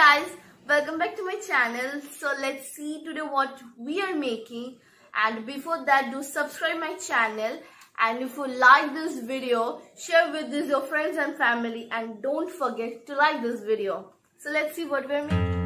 guys, welcome back to my channel. So let's see today what we are making, and before that do subscribe my channel, and if you like this video, share with your friends and family, and don't forget to like this video. So let's see what we're making.